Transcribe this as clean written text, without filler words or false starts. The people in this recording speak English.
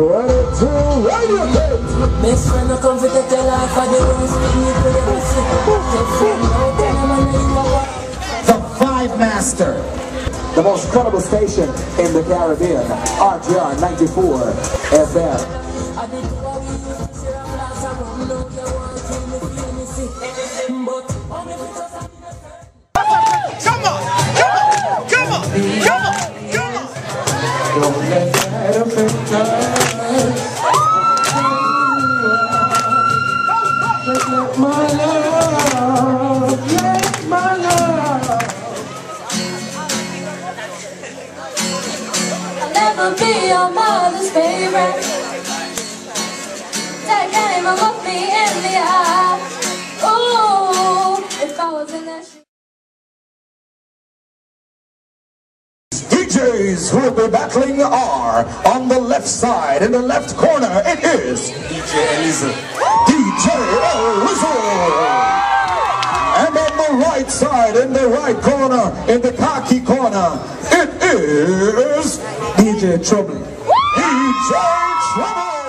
ready to radio kids. Best friend will come to take your life for the worst thing you could ever see. The VibeMaster, The most credible station in the Caribbean, RJR 94 FM. Come on, come on, come on, come on, come on. Don't let that affect us. Let my love, let my love. I'll never be your mother's favorite. That game will look me in the eye. Ooh, if I was in that shit. DJs who will be battling are on the left side, in the left corner, it is DJ Elisa. And on the right side, in the right corner, in the khaki corner, it is DJ Trouble. DJ Trouble.